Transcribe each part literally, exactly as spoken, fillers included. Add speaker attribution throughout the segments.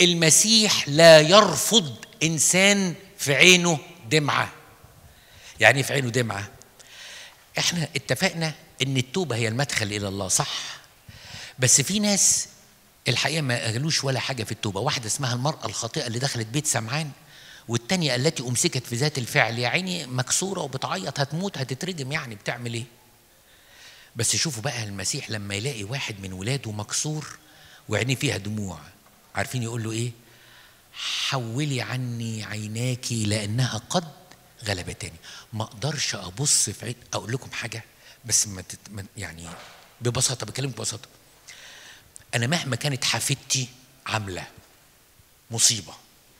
Speaker 1: المسيح لا يرفض انسان في عينه دمعه. يعني ايه في عينه دمعه؟ احنا اتفقنا ان التوبه هي المدخل الى الله، صح؟ بس في ناس الحقيقه ما قالوش ولا حاجه في التوبه. واحده اسمها المراه الخاطئه اللي دخلت بيت سمعان، والتانيه التي امسكت في ذات الفعل، يا عيني مكسوره وبتعيط، هتموت هتترجم، يعني بتعمل ايه؟ بس شوفوا بقى المسيح لما يلاقي واحد من ولاده مكسور وعينيه فيها دموع، عارفين يقول له ايه؟ حولي عني عيناك لانها قد غلبتني. ما اقدرش ابص في عين. اقول لكم حاجه بس ما تت... يعني ببساطه، بكلمك ببساطه. انا مهما كانت حفيدتي عامله مصيبه،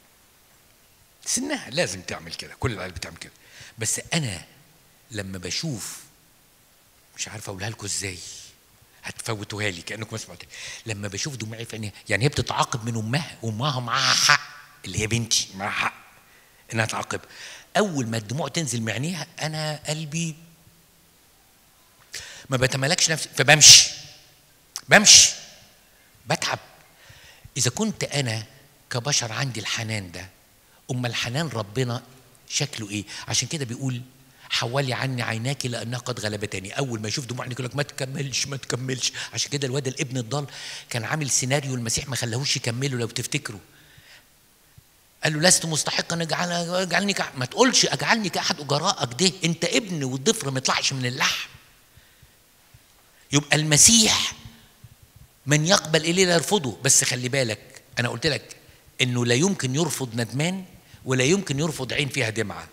Speaker 1: سنها لازم تعمل كده، كل العيال بتعمل كده، بس انا لما بشوف، مش عارف اقولها لكم ازاي، هتفوتوها لي كانكم ما سمعتوش. لما بشوف دموعي في عينيها، يعني هي بتتعاقب من امها، وامها معاها حق، اللي هي بنتي معاها حق انها تعاقب. اول ما الدموع تنزل من عينيها انا قلبي ما بتملكش نفسي، فبمشي بمشي بتعب. اذا كنت انا كبشر عندي الحنان ده، امال الحنان ربنا شكله ايه؟ عشان كده بيقول حولي عني عيناك لانها قد غلبتني. اول ما يشوف دموع يقول لك ما تكملش ما تكملش. عشان كده الواد الابن الضال كان عامل سيناريو المسيح ما خلاهوش يكمله، لو تفتكروا. قال له لست مستحقا اجعل اجعلني كأحد. ما تقولش اجعلني كاحد اجرائك، ده انت ابن والضفر ما يطلعش من اللحم. يبقى المسيح من يقبل اليه لا يرفضه. بس خلي بالك، انا قلت لك انه لا يمكن يرفض ندمان ولا يمكن يرفض عين فيها دمعه.